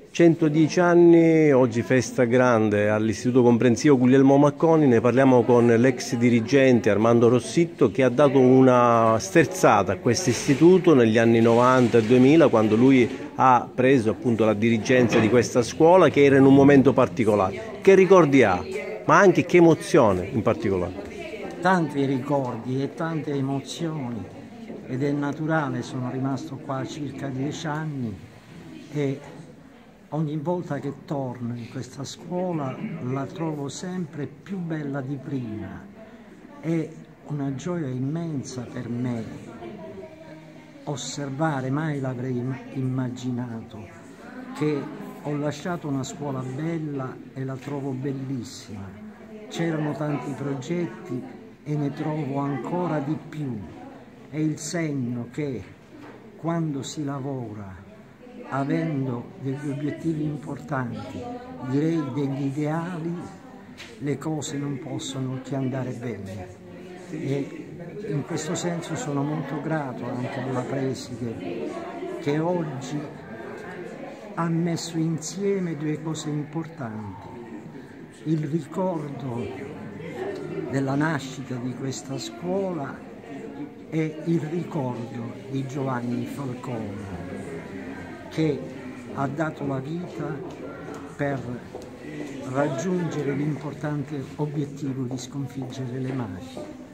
110 anni, oggi festa grande all'Istituto Comprensivo Guglielmo Marconi. Ne parliamo con l'ex dirigente Armando Rossitto, che ha dato una sterzata a questo istituto negli anni 90 e 2000, quando lui ha preso appunto la dirigenza di questa scuola, che era in un momento particolare. Che ricordi ha? Ma anche che emozione in particolare? Tanti ricordi e tante emozioni, ed è naturale. Sono rimasto qua circa 10 anni e ogni volta che torno in questa scuola la trovo sempre più bella di prima. È una gioia immensa per me osservare, mai l'avrei immaginato, che ho lasciato una scuola bella e la trovo bellissima. C'erano tanti progetti e ne trovo ancora di più. È il segno che quando si lavora avendo degli obiettivi importanti, direi degli ideali, le cose non possono che andare bene. E in questo senso sono molto grato anche alla preside, che oggi ha messo insieme due cose importanti: il ricordo della nascita di questa scuola e il ricordo di Giovanni Falcone, che ha dato la vita per raggiungere l'importante obiettivo di sconfiggere le mafie.